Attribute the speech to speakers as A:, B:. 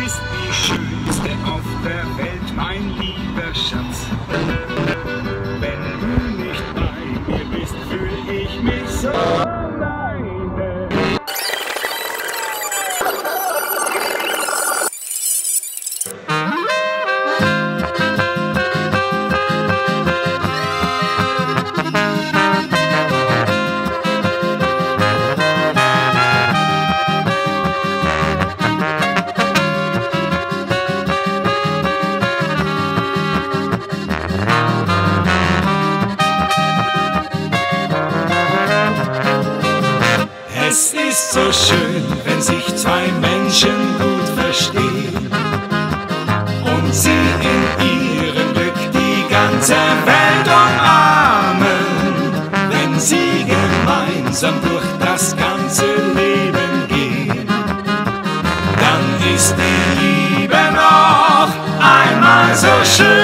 A: bist die Schönste auf der Welt, mein lieber Schatz. Wenn du nicht bei mir bist, fühl ich mich so alleine. Es ist so schön, wenn sich zwei Menschen gut verstehen und sie in ihrem Glück die ganze Welt umarmen. Wenn sie gemeinsam durch das ganze Leben gehen, dann ist die Liebe noch einmal so schön.